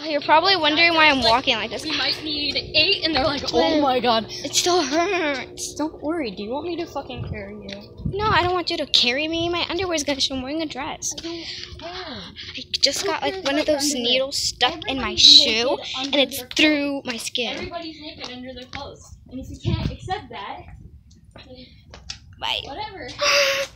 You're probably wondering why I'm walking like this. We might need 8, and they're like, oh my god. It still hurts. Don't worry, do you want me to fucking carry you? No, I don't want you to carry me. My underwear's gonna show. I'm wearing a dress. I just got like one of those needles stuck in my shoe, and it's through my skin. Everybody's naked under their clothes. And if you can't accept that, Bye. whatever.